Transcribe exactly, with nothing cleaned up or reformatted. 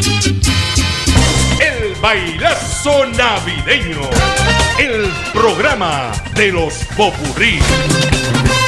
El bailazo navideño, el programa de los popurrí.